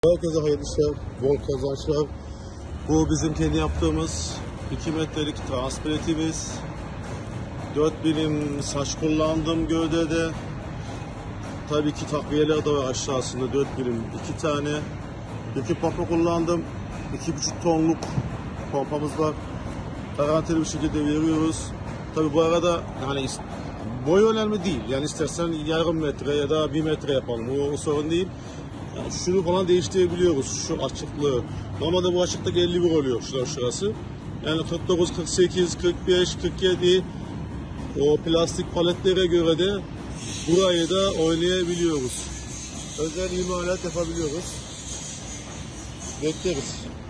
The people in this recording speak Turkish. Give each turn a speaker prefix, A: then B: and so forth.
A: Herkese hayırlı işler, bol kazançlar. Bu bizim kendi yaptığımız 2 metrelik transparetimiz. 4 birim saç kullandım gövdede. Tabii ki takviyeler de var aşağısında 4 birim 2 tane. 2 pompa kullandım. 2,5 tonluk pompamız var. Garantili bir şekilde veriyoruz. Tabii bu arada yani boy önemli değil. Yani istersen yarım metre ya da 1 metre yapalım. O sorun değil. Yani şunu falan değiştirebiliyoruz. Şu açıklığı. Normalde bu açıklık 51 oluyor şurası. Yani 49, 48, 45, 47 o plastik paletlere göre de burayı da oynayabiliyoruz. Özel imalat yapabiliyoruz. Bekleriz.